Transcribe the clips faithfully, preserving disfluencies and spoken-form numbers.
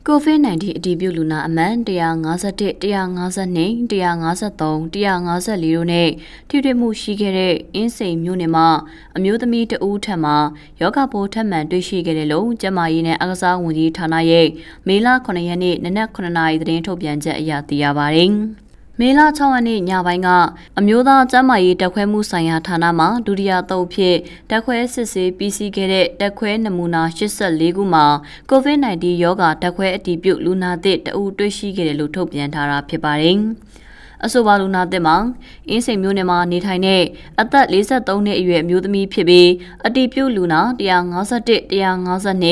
ကိုဗစ် ၁၉ အတည်ပြုလူနာအမှန်၁၅၁ ၁၅၂ ၁၅၃ ၁၅၄တို့နဲ့ထိတွေ့မှုရှိခဲ့တဲ့အင်းစိန်မြို့နယ်မှာအမျိုးသမီးတဦးထံမှယောဂပိုးထပ်မံတွေ့ရှိခဲ့တယ်လို့ကျန်းမာရေးနဲ့အားကစားဝန်ကြီးဌာနရဲ့မေလခုနှစ်ရက်နေ့နနက်ခုနှစ်နာရီသတင်းထုတ်ပြန်ချက်အရသိရပါတယ်။မေလ၆ရက်နေ့ညပိုင်းကအမျိုးသားကျန်းမာရေးတပ်ခွဲမှုဆိုင်ရာဌာနမှဒုတိယသုတ်ဖြစ်တပ်ခွဲစစ်ဆေးပြီးစီးခဲ့တဲ့တပ်ခွဲနမူနာ၈၄ခုမှာကိုဗစ် ၁၉ ရောဂါတပ်ခွဲအတည်ပြုလူနာသစ်တဦးတွေ့ရှိခဲ့တယ်လို့ထုတ်ပြန်ထားတာဖြစ်ပါတယ်။အဆိုပါလူနာသစ်မှာအင်းစိန်မြို့နယ်မှာနေထိုင်တဲ့အသက်၄၃နှစ်အရွယ်အမျိုးသမီးဖြစ်ပြီးအတည်ပြုလူနာ၁၅၁ ၁၅၂ ၁၅၃ ၁၅၄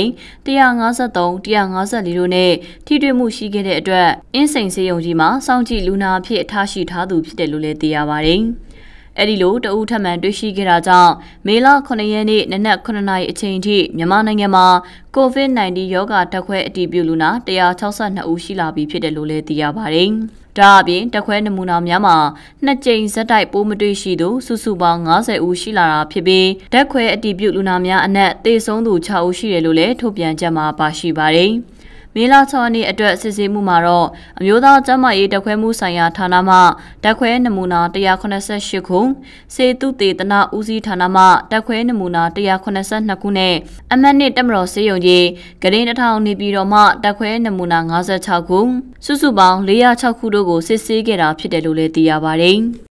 တို့နဲ့ထိတွေ့မှုရှိခဲ့တဲ့အတွက်အင်းစိန်စေယုံကြီးမှာစောင့်ကြည့်လူနာအဖြစ်ထားရှိထားသူဖြစ်တယ်လို့လည်းသိရပါတယ်။အဲ့ဒီလိုတအူးထပ်မံတွေ့ရှိခဲ့တာကြောင့်မေလခုနှစ်ရက်နေ့နနက်ခုနှစ်နာရီအချိန်ထိမြန်မာနိုင်ငံမှာကိုဗစ် ၁၉ ရောဂါဓာတ်ခွဲအတည်ပြုလူနာ၁၆၂ဦးရှိလာပြီဖြစ်တယ်လို့လည်းသိရပါတယ်။ဒါအပြင်တက်ခွဲနမူနာများမှာနှစ်ကြိမ်ဇက်တိုက်ပိုးမတွေ့ရှိသူစုစုပေါင်း၅၀ဦးရှိလာတာဖြစ်ပြီးဓာတ်ခွဲအတည်ပြုလူနာများအနက်သေဆုံးသူ၆ဦးရှိတယ်လို့လည်းထုတ်ပြန်ချက်မှာပါရှိပါတယ်။မေလ၆ရက်နေ့အတွက်စစ်ဆေးမှုမှာတော့အမျိုးသားကျန်းမာရေးတပ်ခွဲမှုဆိုင်ရာဌာနမှတပ်ခွဲနမူနာ၁၇၈ခုစေတုတေသနဦးစီးဌာနမှတပ်ခွဲနမူနာ၁၇၂ခုနဲ့အမှတ်နှစ်တပ်မတော်စေယုံကြီးဂရင်းတစ်ထောင်နေပြည်တော်မှတပ်ခွဲနမူနာ၅၆ခုစုစုပေါင်း၄၀၆ခုတို့ကိုစစ်ဆေးခဲ့တာဖြစ်တယ်လို့လည်းသိရပါတယ်။